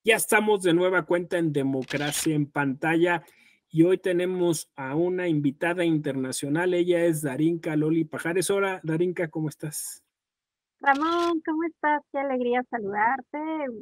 Ya estamos de nueva cuenta en Democracia en Pantalla y hoy tenemos a una invitada internacional. Ella es Darinka Loli Pajares. Hola, Darinka, ¿cómo estás? Ramón, ¿cómo estás? Qué alegría saludarte.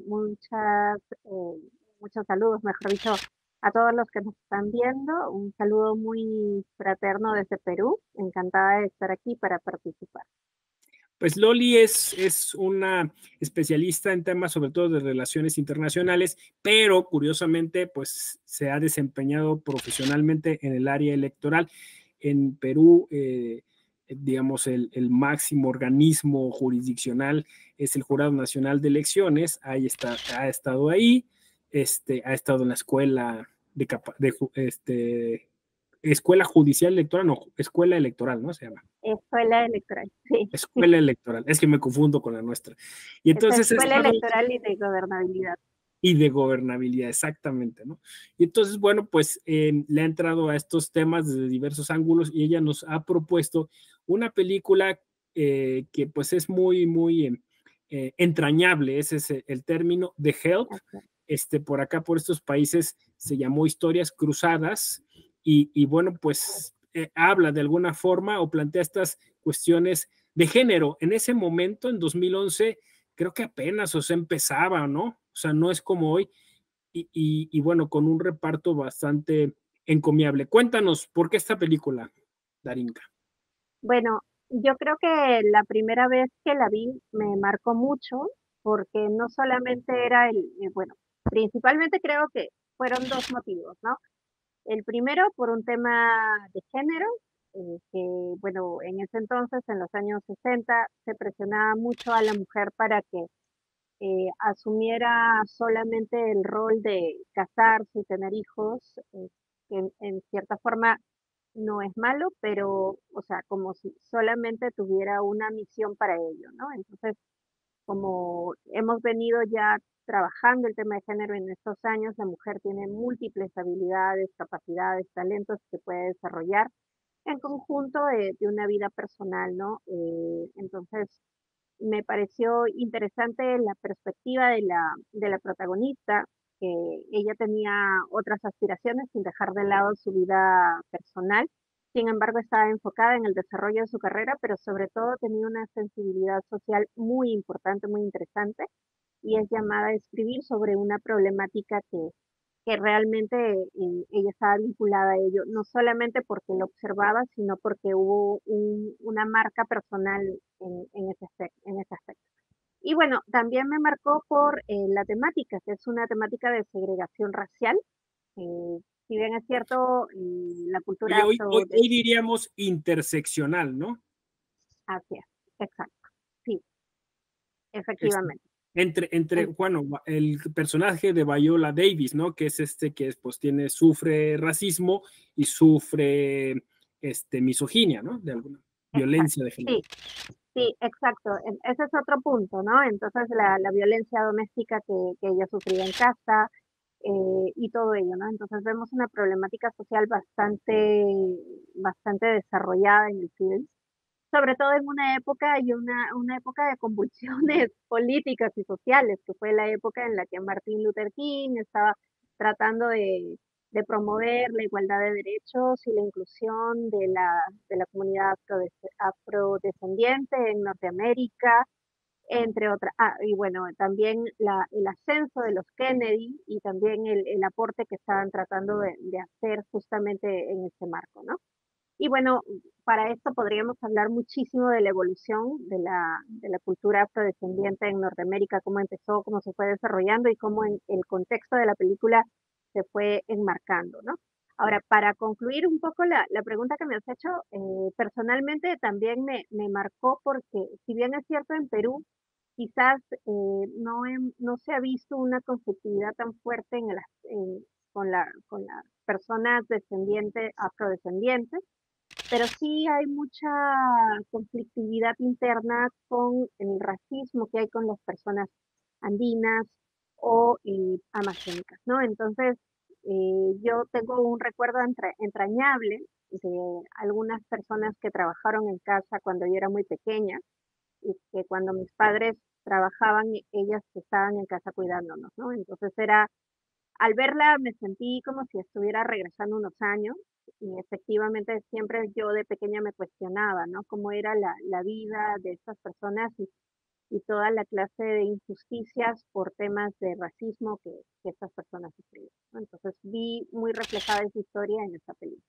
Muchos saludos, mejor dicho, a todos los que nos están viendo. Un saludo muy fraterno desde Perú. Encantada de estar aquí para participar. Pues Loli es una especialista en temas sobre todo de relaciones internacionales, pero curiosamente pues se ha desempeñado profesionalmente en el área electoral. En Perú, digamos, el máximo organismo jurisdiccional es el Jurado Nacional de Elecciones. Ahí está, ha estado ahí, ha estado en la escuela escuela judicial electoral, no, escuela electoral, ¿no? Se llama. Escuela electoral, sí. Escuela electoral, es que me confundo con la nuestra. Y Es entonces he escuela estado, electoral y de gobernabilidad. y de gobernabilidad, exactamente, ¿no? Y entonces, bueno, pues le ha entrado a estos temas desde diversos ángulos y ella nos ha propuesto una película que pues es muy entrañable, ese es el término, de Help. Así Por acá, por estos países, se llamó Historias Cruzadas y bueno, pues habla de alguna forma o plantea estas cuestiones de género. En ese momento, en 2011, creo que apenas, o sea, empezaba, ¿no? O sea, no es como hoy. Y bueno, con un reparto bastante encomiable. Cuéntanos, ¿por qué esta película, Darinka? Bueno, yo creo que la primera vez que la vi me marcó mucho porque no solamente era bueno, principalmente creo que fueron dos motivos, ¿no? El primero por un tema de género, que bueno, en ese entonces, en los años 60, se presionaba mucho a la mujer para que asumiera solamente el rol de casarse y tener hijos, que en cierta forma no es malo, pero, o sea, como si solamente tuviera una misión para ello, ¿no? Entonces, como hemos venido ya trabajando el tema de género en estos años, la mujer tiene múltiples habilidades, capacidades, talentos que puede desarrollar en conjunto de una vida personal, ¿no? Entonces, me pareció interesante la perspectiva de la protagonista, que ella tenía otras aspiraciones sin dejar de lado su vida personal. Sin embargo, estaba enfocada en el desarrollo de su carrera, pero sobre todo tenía una sensibilidad social muy importante, muy interesante, y es llamada a escribir sobre una problemática que realmente ella estaba vinculada a ello, no solamente porque lo observaba, sino porque hubo una marca personal en ese aspecto. Y bueno, también me marcó por la temática, que es una temática de segregación racial. Si bien es cierto, la cultura Oye, afro hoy diríamos interseccional, ¿no? así es, exacto, sí, Este, efectivamente. En- bueno, el personaje de Viola Davis, ¿no? Que es que pues sufre racismo y sufre misoginia, ¿no? De alguna exacto, violencia de género. sí, sí, exacto. Ese es otro punto, ¿no? Entonces, la violencia doméstica que ella sufría en casa, y todo ello, ¿no? Entonces vemos una problemática social bastante desarrollada en el film, sobre todo en una época una época de convulsiones políticas y sociales, que fue la época en la que Martin Luther King estaba tratando de promover la igualdad de derechos y la inclusión de la comunidad afrodescendiente en Norteamérica, entre otras. Ah, y bueno, también el ascenso de los Kennedy y también el aporte que estaban tratando de hacer justamente en este marco, ¿no? Y bueno, para esto podríamos hablar muchísimo de la evolución de la cultura afrodescendiente en Norteamérica, cómo empezó, cómo se fue desarrollando y cómo en el contexto de la película se fue enmarcando, ¿no? Ahora, para concluir un poco la pregunta que me has hecho, personalmente también me marcó porque si bien es cierto en Perú, quizás no se ha visto una conflictividad tan fuerte con las personas descendientes, afrodescendientes, pero sí hay mucha conflictividad interna con el racismo que hay con las personas andinas o amazónicas, ¿no? Entonces, yo tengo un recuerdo entrañable de algunas personas que trabajaron en casa cuando yo era muy pequeña y que cuando mis padres trabajaban, ellas estaban en casa cuidándonos, ¿no? Entonces al verla me sentí como si estuviera regresando unos años y efectivamente siempre yo de pequeña me cuestionaba, ¿no? Cómo era la vida de estas personas y toda la clase de injusticias por temas de racismo que estas personas sufrían, ¿no? Entonces vi muy reflejada esa historia en esta película.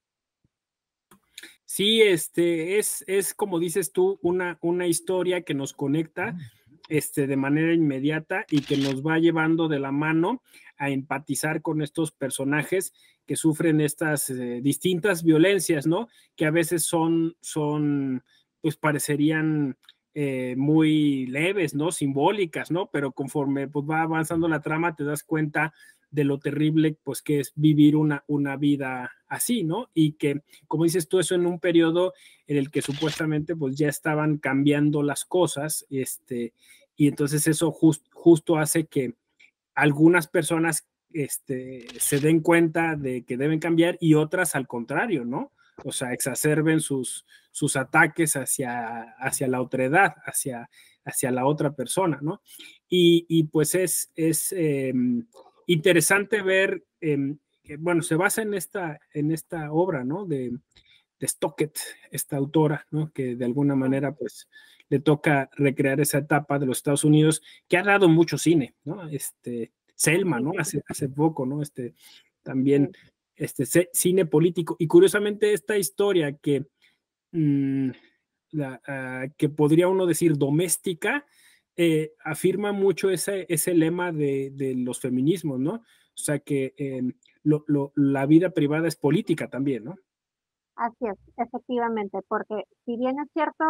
Sí, es como dices tú, una historia que nos conecta de manera inmediata y que nos va llevando de la mano a empatizar con estos personajes que sufren estas distintas violencias, ¿no? Que a veces pues parecerían muy leves, ¿no? Simbólicas, ¿no? Pero conforme pues, va avanzando la trama te das cuenta de lo terrible pues que es vivir una vida así, ¿no? Y que, como dices tú, eso en un periodo en el que supuestamente pues ya estaban cambiando las cosas, y entonces eso justo hace que algunas personas se den cuenta de que deben cambiar y otras al contrario, ¿no? O sea, exacerben sus ataques hacia la otredad, hacia la otra persona, ¿no? Y pues es interesante ver, que, bueno, se basa en esta obra, ¿no? De Stockett, esta autora, ¿no? Que de alguna manera, pues, le toca recrear esa etapa de los Estados Unidos, que ha dado mucho cine, ¿no? Selma, ¿no? Hace poco, ¿no? También, cine político. Y curiosamente, esta historia mm, que podría uno decir doméstica, afirma mucho ese lema de los feminismos, ¿no? O sea que la vida privada es política también, ¿no? Así es, efectivamente, porque si bien es cierto,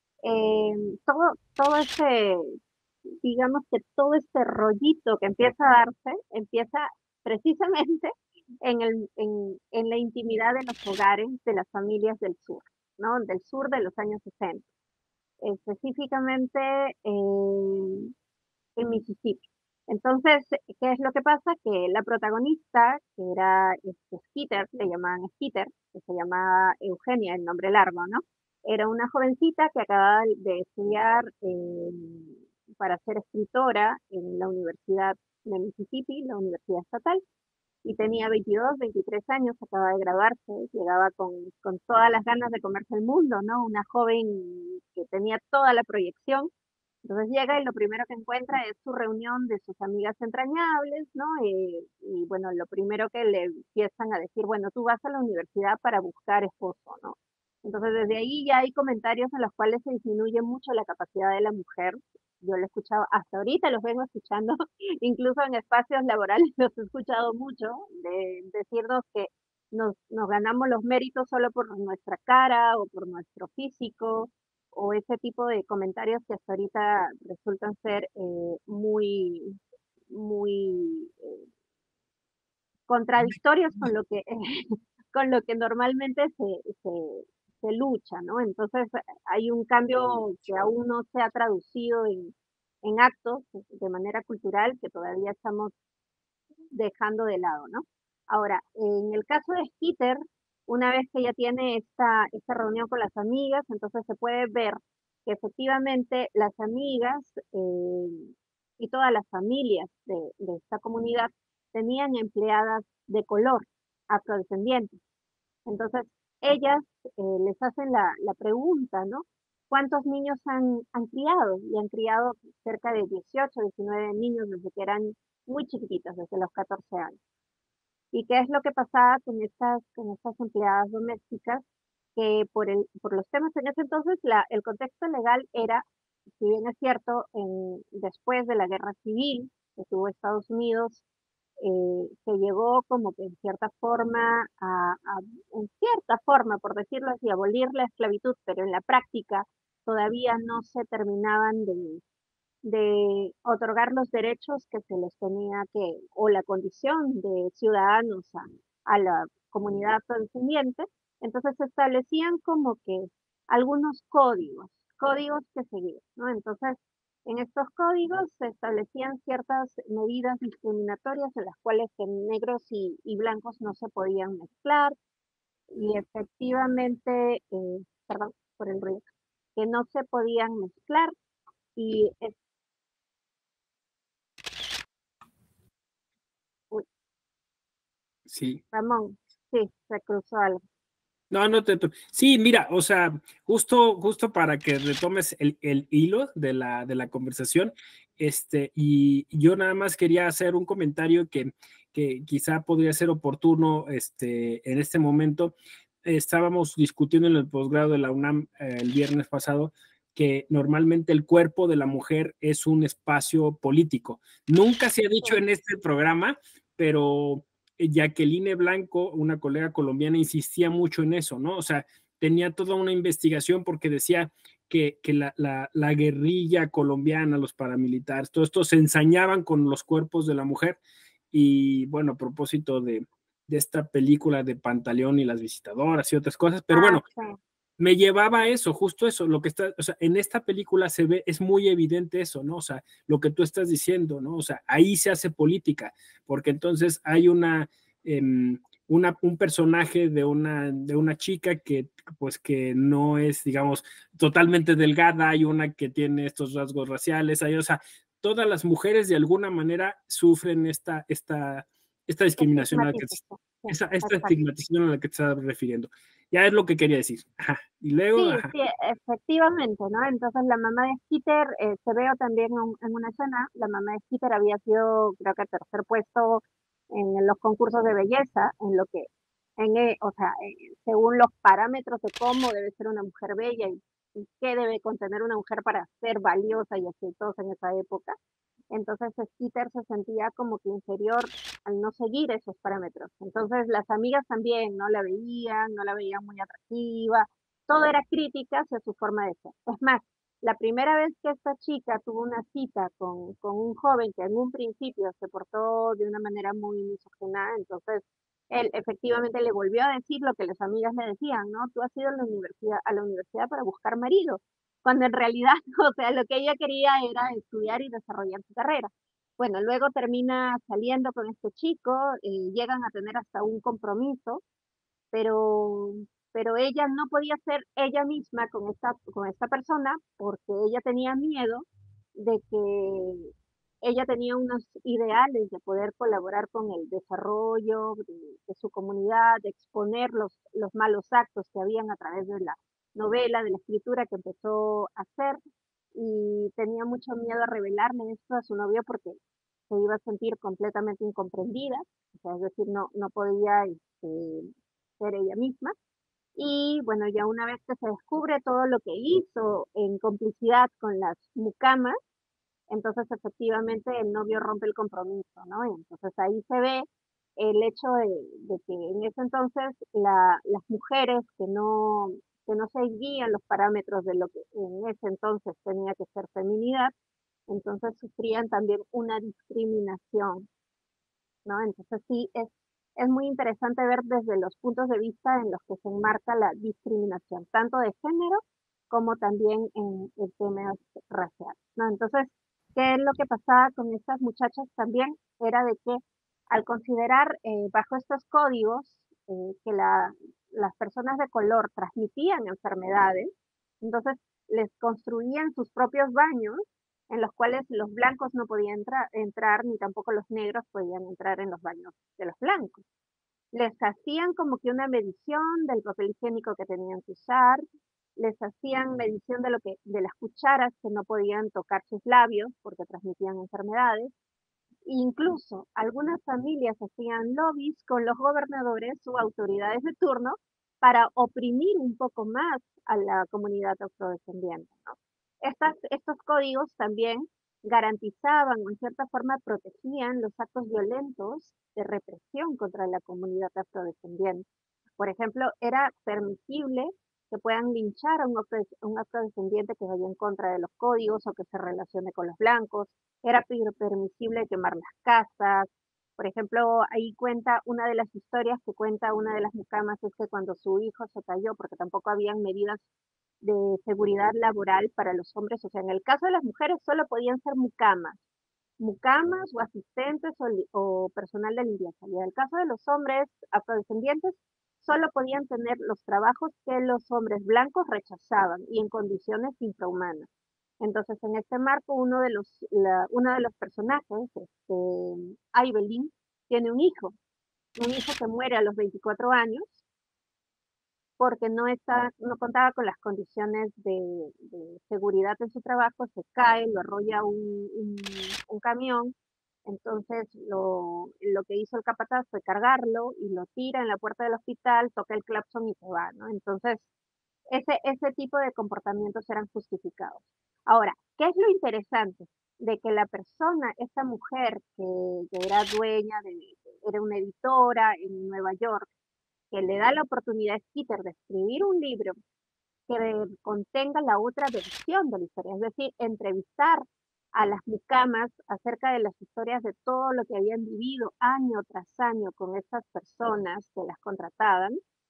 todo este, digamos que todo este rollito que empieza a darse, empieza precisamente en la intimidad de los hogares de las familias del sur, ¿no? Del sur de los años 60, específicamente en Mississippi. Entonces, ¿qué es lo que pasa? Que la protagonista, que era Skeeter, le llamaban Skeeter, que se llamaba Eugenia, el nombre largo, ¿no? Era una jovencita que acababa de estudiar para ser escritora en la Universidad de Mississippi, la Universidad Estatal, y tenía 22, 23 años, acaba de graduarse, llegaba con todas las ganas de comerse el mundo, ¿no? Una joven que tenía toda la proyección. Entonces llega y lo primero que encuentra es su reunión de sus amigas entrañables, ¿no? Y bueno, lo primero que le empiezan a decir, bueno, tú vas a la universidad para buscar esposo, ¿no? Entonces desde ahí ya hay comentarios en los cuales se disminuye mucho la capacidad de la mujer. Yo lo he escuchado, hasta ahorita los vengo escuchando, incluso en espacios laborales los he escuchado mucho, de decirnos que nos ganamos los méritos solo por nuestra cara o por nuestro físico, o ese tipo de comentarios que hasta ahorita resultan ser muy contradictorios con lo que, con lo que normalmente se lucha, ¿no? Entonces hay un cambio que aún no se ha traducido en actos de manera cultural que todavía estamos dejando de lado, ¿no? Ahora, en el caso de Skeeter, una vez que ella tiene esta reunión con las amigas, entonces se puede ver que efectivamente las amigas y todas las familias de esta comunidad tenían empleadas de color, afrodescendientes. Entonces, ellas les hacen la pregunta, ¿no? ¿Cuántos niños han criado? Y han criado cerca de 18, 19 niños desde que eran muy chiquititos, desde los 14 años. ¿Y qué es lo que pasaba con estas empleadas domésticas? Que por los temas en ese entonces, el contexto legal era, si bien es cierto, después de la guerra civil que tuvo Estados Unidos, se llegó como que en cierta forma, en cierta forma, por decirlo así, abolir la esclavitud, pero en la práctica todavía no se terminaban de otorgar los derechos que se les tenía que, o la condición de ciudadanos a la comunidad afrodescendiente. Entonces se establecían como que algunos códigos que seguir, ¿no? Entonces, en estos códigos se establecían ciertas medidas discriminatorias en las cuales que negros y blancos no se podían mezclar y efectivamente, perdón por el ruido, que no se podían mezclar y Sí. Ramón, sí, se cruzó algo. No, no sí, mira, o sea, justo para que retomes el hilo de la conversación, y yo nada más quería hacer un comentario que quizá podría ser oportuno, en este momento. Estábamos discutiendo en el posgrado de la UNAM el viernes pasado que normalmente el cuerpo de la mujer es un espacio político. Nunca se ha dicho Sí, en este programa, pero Jacqueline Blanco, una colega colombiana, insistía mucho en eso, ¿no? O sea, tenía toda una investigación porque decía que la guerrilla colombiana, los paramilitares, todo esto se ensañaban con los cuerpos de la mujer. Y bueno, a propósito de esta película de Pantaleón y las visitadoras y otras cosas, pero ah, bueno, sí, me llevaba a eso, justo eso, lo que está, o sea, en esta película se ve, es muy evidente eso, ¿no? O sea, lo que tú estás diciendo, ¿no? O sea, ahí se hace política, porque entonces hay un personaje de una chica que, pues, que no es, digamos, totalmente delgada, hay una que tiene estos rasgos raciales, o sea, todas las mujeres de alguna manera sufren esta discriminación a la que estigmatización, sí, esta exacto. estigmatización a la que te estás refiriendo. Ya es lo que quería decir. Ajá. Y luego, Sí, ajá. sí, efectivamente, ¿no? Entonces la mamá de Skeeter, se veo también en una escena, la mamá de Skeeter había sido, creo que tercer puesto en los concursos de belleza, en lo que, o sea, según los parámetros de cómo debe ser una mujer bella y qué debe contener una mujer para ser valiosa y exitosa en esa época. Entonces Skeeter se sentía como que inferior al no seguir esos parámetros. Entonces las amigas también no la veían muy atractiva, todo era crítica hacia su forma de ser. Es más, la primera vez que esta chica tuvo una cita con un joven que en un principio se portó de una manera muy misógina, entonces él efectivamente le volvió a decir lo que las amigas le decían, ¿no? Tú has ido a la universidad para buscar marido, cuando en realidad, o sea, lo que ella quería era estudiar y desarrollar su carrera. Bueno, luego termina saliendo con este chico, llegan a tener hasta un compromiso, pero, pero ella no podía ser ella misma con esta persona porque ella tenía miedo de que ella tenía unos ideales de poder colaborar con el desarrollo de su comunidad, de exponer los malos actos que habían a través de la novela, de la escritura que empezó a hacer, y tenía mucho miedo a revelarle esto a su novio porque se iba a sentir completamente incomprendida, o sea, es decir, no podía ser ella misma. Y bueno, ya una vez que se descubre todo lo que hizo en complicidad con las mucamas, entonces efectivamente el novio rompe el compromiso, ¿no? Entonces ahí se ve el hecho de que en ese entonces las mujeres que no seguían los parámetros de lo que en ese entonces tenía que ser feminidad, entonces sufrían también una discriminación, ¿no? Entonces sí, es muy interesante ver desde los puntos de vista en los que se enmarca la discriminación, tanto de género como también en temas raciales, ¿no? Entonces, ¿qué es lo que pasaba con estas muchachas también? Era de que al considerar bajo estos códigos que las personas de color transmitían enfermedades, entonces les construían sus propios baños en los cuales los blancos no podían entrar, ni tampoco los negros podían entrar en los baños de los blancos. Les hacían como que una medición del papel higiénico que tenían que usar, les hacían medición de las cucharas que no podían tocar sus labios porque transmitían enfermedades. Incluso algunas familias hacían lobbies con los gobernadores o autoridades de turno para oprimir un poco más a la comunidad afrodescendiente, ¿no? Estos códigos también garantizaban o en cierta forma protegían los actos violentos de represión contra la comunidad afrodescendiente. Por ejemplo, era permisible que puedan linchar a un afrodescendiente que vaya en contra de los códigos o que se relacione con los blancos. Era permisible quemar las casas. Por ejemplo, ahí cuenta una de las historias que cuenta una de las mucamas es que cuando su hijo se cayó, porque tampoco habían medidas de seguridad laboral para los hombres, o sea, en el caso de las mujeres solo podían ser mucamas o asistentes o personal de limpieza. Y en el caso de los hombres afrodescendientes, solo podían tener los trabajos que los hombres blancos rechazaban y en condiciones infrahumanas. Entonces, en este marco, uno de los personajes, Evelyn, tiene un hijo un hijo que muere a los 24 años porque no contaba con las condiciones de seguridad en su trabajo, se cae, lo arrolla un camión, entonces lo que hizo el capataz fue cargarlo y lo tira en la puerta del hospital, toca el claxon y se va, ¿no? Entonces, ese tipo de comportamientos eran justificados. Ahora, ¿qué es lo interesante? De que la persona, esta mujer que era dueña era una editora en Nueva York, que le da la oportunidad a Skeeter de escribir un libro que contenga la otra versión de la historia, es decir, entrevistar a las mucamas acerca de las historias de todo lo que habían vivido año tras año con estas personas que las contrataban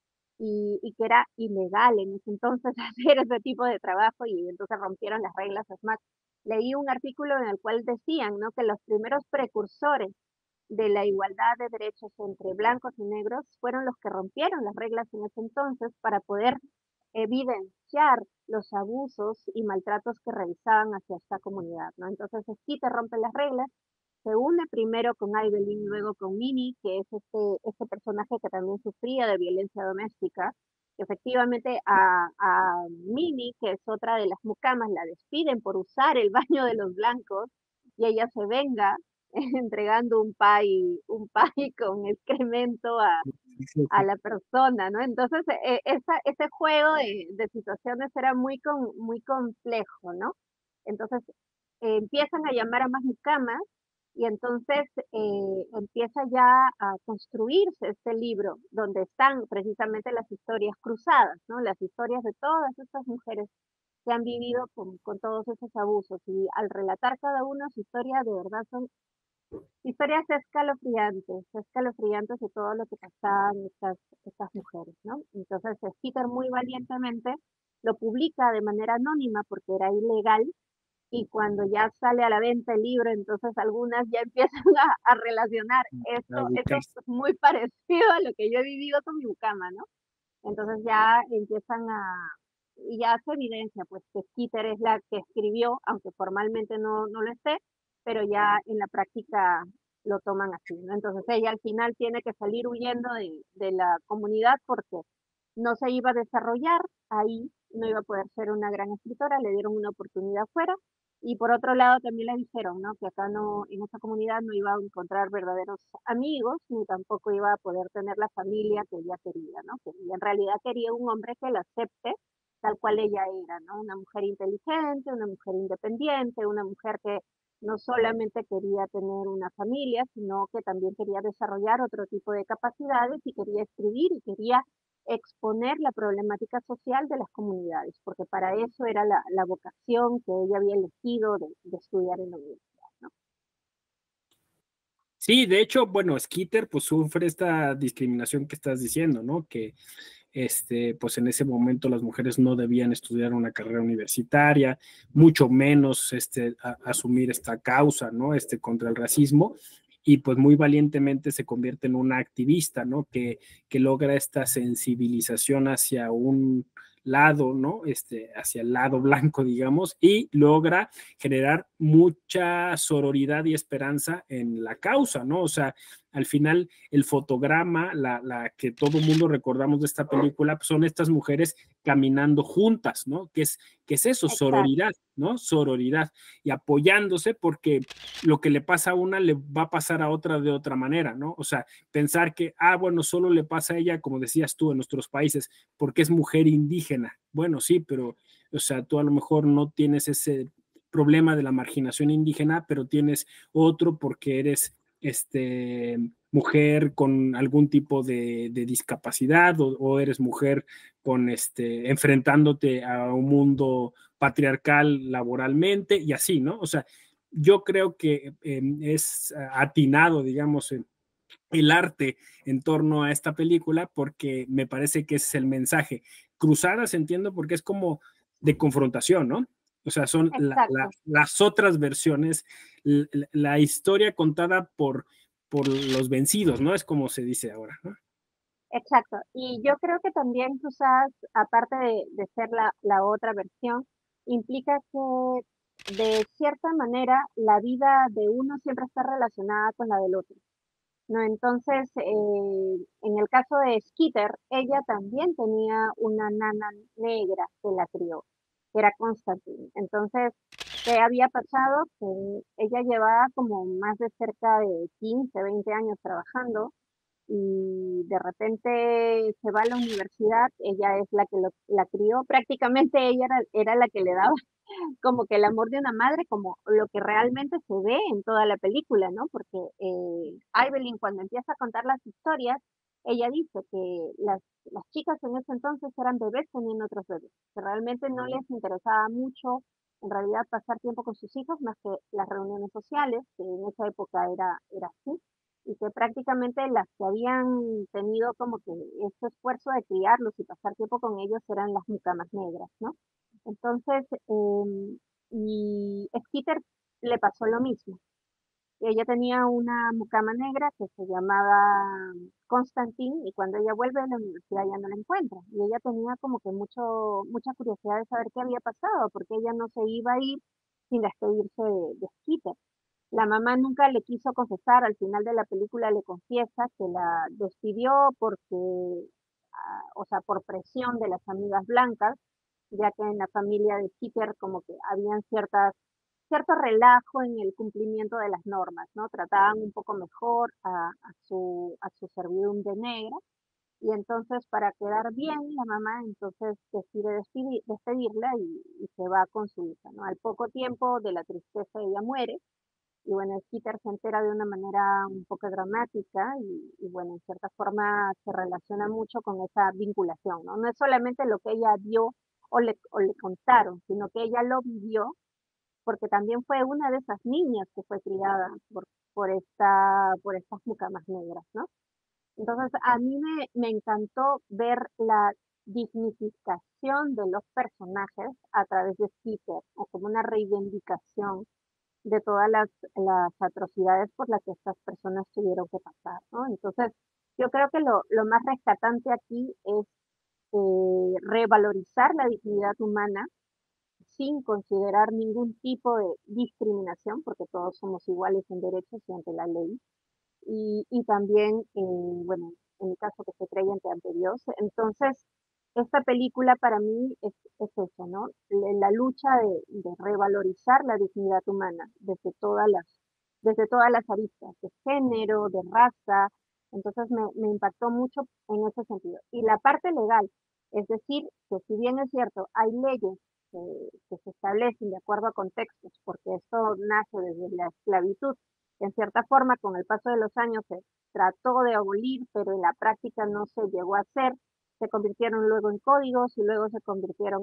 y que era ilegal en ese entonces hacer ese tipo de trabajo y entonces rompieron las reglas. Es más, leí un artículo en el cual decían, ¿no?, que los primeros precursores de la igualdad de derechos entre blancos y negros fueron los que rompieron las reglas en ese entonces para poder evidenciar los abusos y maltratos que realizaban hacia esta comunidad, ¿no? Entonces Skeeter rompe las reglas, se une primero con Evelyn, luego con Minnie, que es este personaje que también sufría de violencia doméstica. Efectivamente, a Minnie, que es otra de las mucamas, la despiden por usar el baño de los blancos y ella se venga entregando un pie con excremento a la persona, ¿no? Entonces, ese juego de situaciones era muy complejo, ¿no? Entonces, empiezan a llamar a más mucamas y entonces empieza ya a construirse este libro donde están precisamente las historias cruzadas, ¿no? Las historias de todas estas mujeres que han vivido con todos esos abusos y al relatar cada una su historia, de verdad son historias escalofriantes de todo lo que pasaban estas mujeres, ¿no? Entonces, Peter muy valientemente lo publica de manera anónima porque era ilegal y cuando ya sale a la venta el libro, entonces algunas ya empiezan a relacionar a esto ubicarse. es muy parecido a lo que yo he vivido con mi mucama, ¿no? Entonces ya y ya hace evidencia, pues que Skeeter es la que escribió, aunque formalmente no lo esté, pero ya en la práctica lo toman así, ¿no? Entonces ella al final tiene que salir huyendo de la comunidad porque no se iba a desarrollar ahí, no iba a poder ser una gran escritora, le dieron una oportunidad fuera. Y por otro lado también le dijeron, ¿no?, que acá no, en esta comunidad no iba a encontrar verdaderos amigos, ni tampoco iba a poder tener la familia que ella quería, ¿no? Que ella en realidad quería un hombre que la acepte tal cual ella era, ¿no? Una mujer inteligente, una mujer independiente, una mujer que no solamente quería tener una familia, sino que también quería desarrollar otro tipo de capacidades y quería escribir y quería exponer la problemática social de las comunidades, porque para eso era la vocación que ella había elegido de estudiar en la universidad, ¿no? Sí, de hecho, bueno, Skeeter pues sufre esta discriminación que estás diciendo, ¿no? Que pues en ese momento las mujeres no debían estudiar una carrera universitaria, mucho menos asumir esta causa, ¿no? Contra el racismo, y pues muy valientemente se convierte en una activista, ¿no? Que logra esta sensibilización hacia un lado, ¿no? Hacia el lado blanco, digamos, y logra generar mucha sororidad y esperanza en la causa, ¿no? O sea, al final el fotograma, la que todo mundo recordamos de esta película, pues son estas mujeres caminando juntas, ¿no? ¿Qué es eso? Exacto, Sororidad, ¿no? Sororidad. Y apoyándose porque lo que le pasa a una le va a pasar a otra de otra manera, ¿no? O sea, pensar que, bueno, solo le pasa a ella, como decías tú, en nuestros países, porque es mujer indígena. Bueno, sí, pero, o sea, tú a lo mejor no tienes ese problema de la marginación indígena, pero tienes otro porque eres mujer con algún tipo de discapacidad o eres mujer con enfrentándote a un mundo patriarcal laboralmente y así, ¿no? O sea, yo creo que es atinado, digamos, el arte en torno a esta película porque me parece que es el mensaje. Cruzadas entiendo porque es como de confrontación, ¿no? O sea, son exacto, las otras versiones, la historia contada por los vencidos, ¿no? Es como se dice ahora, ¿no? exacto. Y yo creo que también quizás, aparte de ser la otra versión, implica que de cierta manera la vida de uno siempre está relacionada con la del otro. ¿no? Entonces, en el caso de Skeeter, ella también tenía una nana negra que la crió, que era Constantine. Entonces, ¿qué había pasado? Que ella llevaba como más de cerca de 15, 20 años trabajando y de repente se va a la universidad, ella es la que la crió, prácticamente ella era la que le daba como que el amor de una madre, como lo que realmente se ve en toda la película, ¿no? Porque Evelyn cuando empieza a contar las historias, ella dice que las chicas en ese entonces eran bebés teniendo otros bebés, que realmente no les interesaba mucho en realidad pasar tiempo con sus hijos más que las reuniones sociales, que en esa época era así, y que prácticamente las que habían tenido como que ese esfuerzo de criarlos y pasar tiempo con ellos eran las mucamas negras, ¿no? Entonces, y Skeeter le pasó lo mismo. Ella tenía una mucama negra que se llamaba Constantine y cuando ella vuelve a la universidad ya no la encuentra. Y ella tenía como que mucha curiosidad de saber qué había pasado, porque ella no se iba a ir sin despedirse de Skeeter. La mamá nunca le quiso confesar, al final de la película le confiesa que la despidió porque, o sea, por presión de las amigas blancas, ya que en la familia de Peter como que habían cierto relajo en el cumplimiento de las normas, ¿no? Trataban un poco mejor a su servidumbre negra y entonces para quedar bien la mamá entonces decide despedirla y se va con su hija, ¿no? Al poco tiempo de la tristeza ella muere y bueno, Peter se entera de una manera un poco dramática y bueno, en cierta forma se relaciona mucho con esa vinculación, ¿no? No es solamente lo que ella vio o le contaron, sino que ella lo vivió porque también fue una de esas niñas que fue criada por estas mucamas negras, ¿no? Entonces, a mí me encantó ver la dignificación de los personajes a través de Peter, o como una reivindicación de todas las atrocidades por las que estas personas tuvieron que pasar, ¿no? Entonces, yo creo que lo más rescatante aquí es revalorizar la dignidad humana sin considerar ningún tipo de discriminación, porque todos somos iguales en derechos y ante la ley, y también, bueno, en mi caso que soy creyente ante Dios. Entonces, esta película para mí es eso, ¿no? La lucha de revalorizar la dignidad humana desde todas las aristas, de género, de raza. Entonces me impactó mucho en ese sentido. Y la parte legal, es decir, que si bien es cierto, hay leyes que se establecen de acuerdo a contextos, porque esto nace desde la esclavitud, en cierta forma, con el paso de los años se trató de abolir, pero en la práctica no se llegó a hacer. Se convirtieron luego en códigos y luego se convirtieron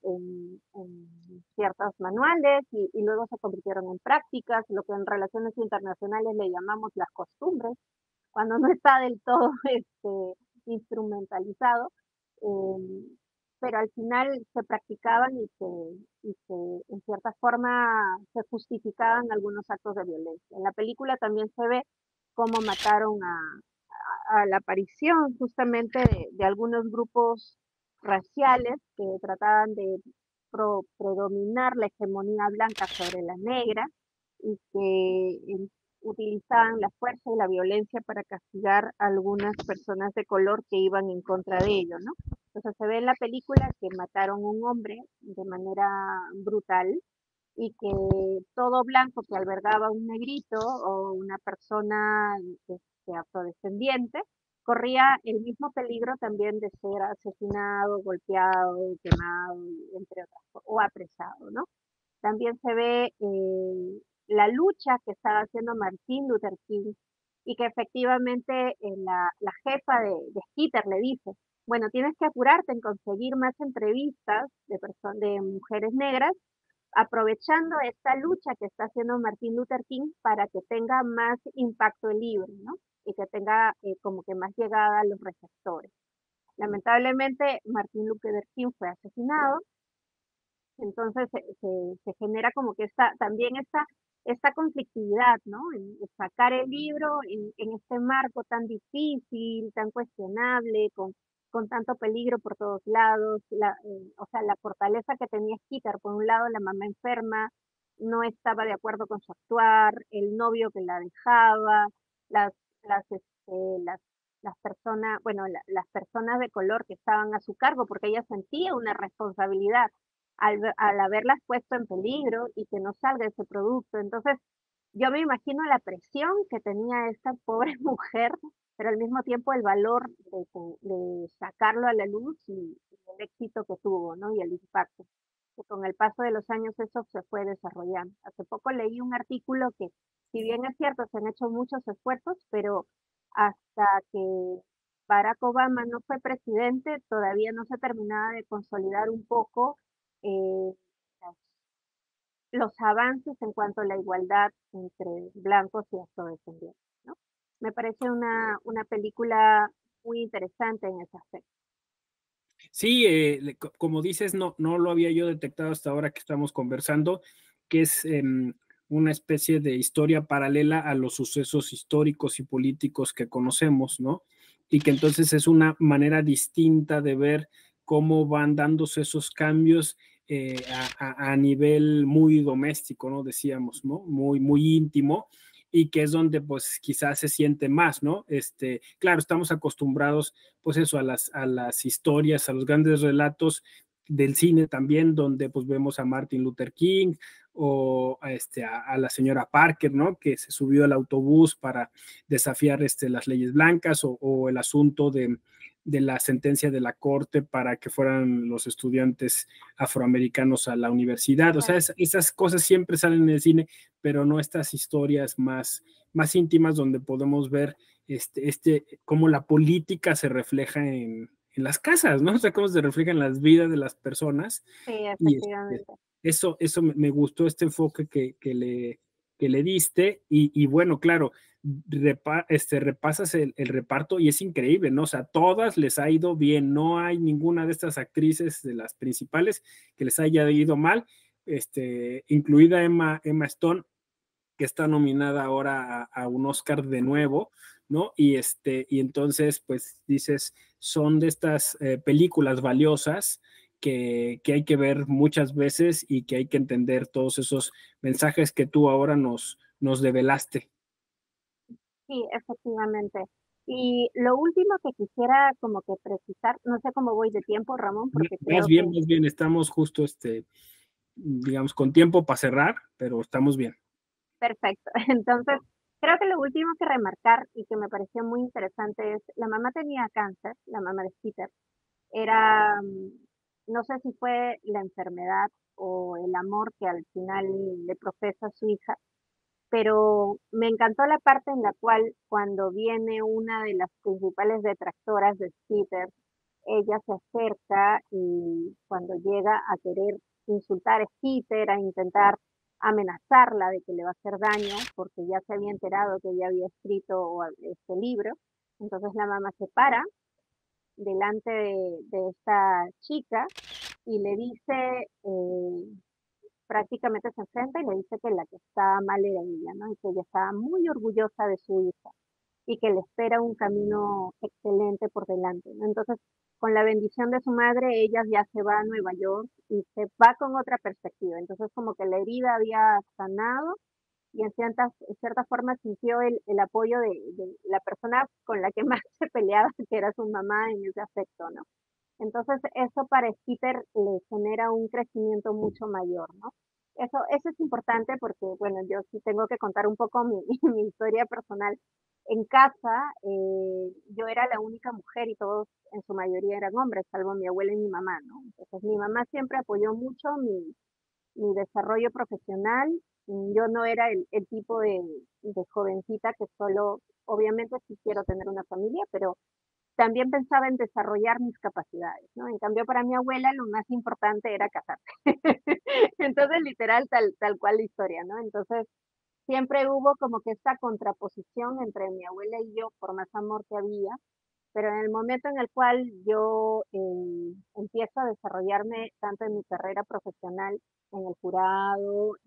en ciertos manuales y luego se convirtieron en prácticas, lo que en relaciones internacionales le llamamos las costumbres, cuando no está del todo instrumentalizado. eh, pero al final se practicaban en cierta forma se justificaban algunos actos de violencia. En la película también se ve cómo mataron a la aparición justamente de algunos grupos raciales que trataban de predominar la hegemonía blanca sobre la negra y que utilizaban la fuerza y la violencia para castigar a algunas personas de color que iban en contra de ellos, ¿no? Entonces se ve en la película que mataron a un hombre de manera brutal y que todo blanco que albergaba un negrito o una persona afrodescendiente corría el mismo peligro también de ser asesinado, golpeado, quemado, entre otras cosas, o apresado, ¿no? También se ve la lucha que estaba haciendo Martin Luther King y que efectivamente la jefa de Skeeter le dice, bueno, tienes que apurarte en conseguir más entrevistas de mujeres negras, aprovechando esta lucha que está haciendo Martin Luther King para que tenga más impacto el libro, ¿no? Y que tenga como que más llegada a los receptores. Lamentablemente, Martin Luther King fue asesinado, entonces se genera como que también esta conflictividad, ¿no? En sacar el libro en este marco tan difícil, tan cuestionable, con tanto peligro por todos lados, o sea, la fortaleza que tenía Skeeter, por un lado la mamá enferma, no estaba de acuerdo con su actuar, el novio que la dejaba, las las, las, personas, bueno, las personas de color que estaban a su cargo, porque ella sentía una responsabilidad al haberlas puesto en peligro y que no salga ese producto. Entonces, yo me imagino la presión que tenía esta pobre mujer, pero al mismo tiempo el valor de sacarlo a la luz y el éxito que tuvo, ¿no? Y el impacto. Que con el paso de los años eso se fue desarrollando. Hace poco leí un artículo que, si bien es cierto, se han hecho muchos esfuerzos, pero hasta que Barack Obama no fue presidente, todavía no se terminaba de consolidar un poco eh, los avances en cuanto a la igualdad entre blancos y afrodescendientes, ¿no? Me parece una película muy interesante en ese aspecto. Sí, como dices, no lo había yo detectado hasta ahora que estamos conversando, que es una especie de historia paralela a los sucesos históricos y políticos que conocemos, ¿no? Y que entonces es una manera distinta de ver cómo van dándose esos cambios a nivel muy doméstico, ¿no? Decíamos, ¿no? Muy íntimo y que es donde pues quizás se siente más, ¿no? Claro, estamos acostumbrados pues eso, a las historias, a los grandes relatos del cine también, donde pues vemos a Martin Luther King o a la señora Parker, ¿no? Que se subió al autobús para desafiar las leyes blancas o el asunto de la sentencia de la corte para que fueran los estudiantes afroamericanos a la universidad. O sea, esas cosas siempre salen en el cine, pero no estas historias más íntimas donde podemos ver cómo la política se refleja en las casas, ¿no? O sea, cómo se refleja en las vidas de las personas. Sí, Y efectivamente. eso me gustó, este enfoque que le diste. Y bueno, claro, repasas el reparto y es increíble, ¿no? O sea, todas les ha ido bien, no hay ninguna de estas actrices de las principales que les haya ido mal, incluida Emma Stone, que está nominada ahora a un Oscar de nuevo, ¿no? Y entonces, pues dices, son de estas películas valiosas que hay que ver muchas veces y que hay que entender todos esos mensajes que tú ahora nos develaste. Sí, efectivamente. Y lo último que quisiera como que precisar, no sé cómo voy de tiempo, Ramón, porque creo que, Más bien, estamos justo, digamos, con tiempo para cerrar, pero estamos bien. perfecto. Entonces, creo que lo último que remarcar y que me pareció muy interesante es, la mamá tenía cáncer, la mamá de Peter, era, no sé si fue la enfermedad o el amor que al final le profesa a su hija, pero me encantó la parte en la cual cuando viene una de las principales detractoras de Peter, ella se acerca y cuando llega a querer insultar a Peter, a intentar amenazarla de que le va a hacer daño, porque ya se había enterado que ella había escrito este libro, entonces la mamá se para delante de esta chica y le dice, prácticamente se enfrenta y le dice que la que estaba mal era ella, ¿no? Y que ella estaba muy orgullosa de su hija y que le espera un camino excelente por delante, ¿no? Entonces, con la bendición de su madre, ella ya se va a Nueva York y se va con otra perspectiva. Entonces, como que la herida había sanado y en cierta forma sintió el apoyo de la persona con la que más se peleaba, que era su mamá en ese aspecto, ¿no? Entonces, eso para Peter le genera un crecimiento mucho mayor, ¿no? Eso es importante porque, bueno, yo sí tengo que contar un poco mi, mi historia personal. En casa, yo era la única mujer y todos en su mayoría eran hombres, salvo mi abuela y mi mamá, ¿no? Entonces, mi mamá siempre apoyó mucho mi desarrollo profesional. Yo no era el tipo de jovencita que solo, obviamente sí quiero tener una familia, pero también pensaba en desarrollar mis capacidades, ¿no? En cambio, para mi abuela lo más importante era casarse. Entonces, literal, tal cual la historia, ¿no? Entonces, siempre hubo como que esta contraposición entre mi abuela y yo por más amor que había, pero en el momento en el cual yo empiezo a desarrollarme tanto en mi carrera profesional, en el jurado,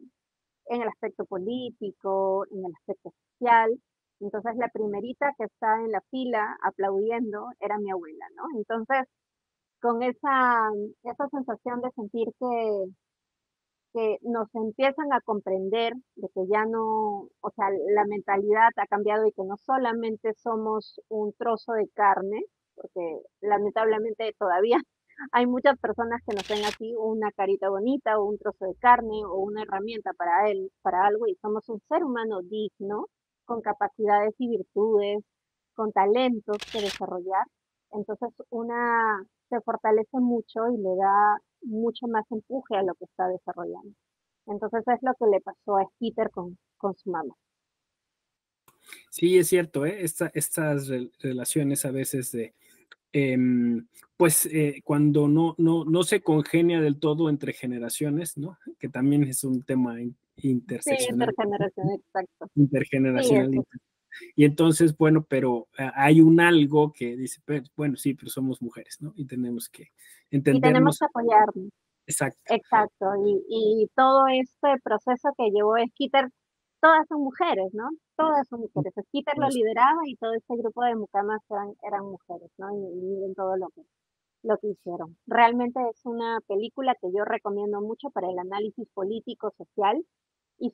en el aspecto político, en el aspecto social. Entonces la primerita que está en la fila aplaudiendo era mi abuela, ¿no? Entonces, con esa sensación de sentir que nos empiezan a comprender de que ya no, o sea, la mentalidad ha cambiado y que no solamente somos un trozo de carne, porque lamentablemente todavía hay muchas personas que nos ven así, una carita bonita o un trozo de carne o una herramienta para él, para algo, y somos un ser humano digno, con capacidades y virtudes, con talentos que desarrollar. Entonces una se fortalece mucho y le da mucho más empuje a lo que está desarrollando. Entonces es lo que le pasó a Skeeter con su mamá. Sí, es cierto, ¿eh? Estas relaciones a veces de, pues cuando no se congenia del todo entre generaciones, ¿no? Que también es un tema Sí, interseccional, intergeneración, exacto. Sí, intergeneracional. eso. Y entonces, bueno, pero hay un algo que dice, bueno, sí, pero somos mujeres, ¿no? Y tenemos que Y tenemos entendernos. que apoyarnos. Exacto. Exacto. Y todo este proceso que llevó Skeeter, todas son mujeres, ¿no? Todas son mujeres. Skeeter lo lideraba y todo este grupo de mucamas eran mujeres, ¿no? Y miren todo lo que hicieron. Realmente es una película que yo recomiendo mucho para el análisis político, social y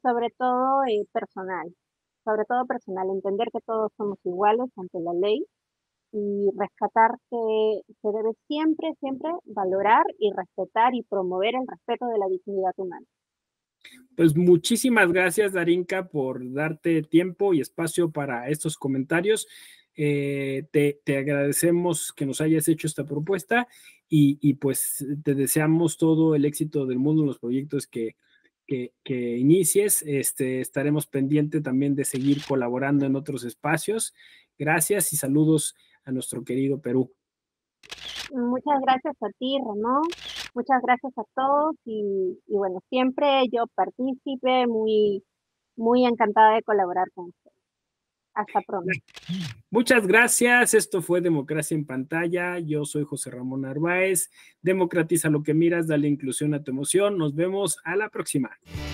sobre todo personal, entender que todos somos iguales ante la ley y rescatar que se debe siempre, siempre valorar y respetar y promover el respeto de la dignidad humana. Pues muchísimas gracias, Darinka, por darte tiempo y espacio para estos comentarios. Te agradecemos que nos hayas hecho esta propuesta y pues te deseamos todo el éxito del mundo en los proyectos que inicies. Estaremos pendientes también de seguir colaborando en otros espacios. Gracias y saludos a nuestro querido Perú. Muchas gracias a ti, Ramón. Muchas gracias a todos y bueno, siempre yo partícipe, muy, muy encantada de colaborar con ustedes. Hasta pronto. Muchas gracias. Esto fue Democracia en Pantalla. Yo soy José Ramón Narváez. Democratiza lo que miras, dale inclusión a tu emoción. Nos vemos a la próxima.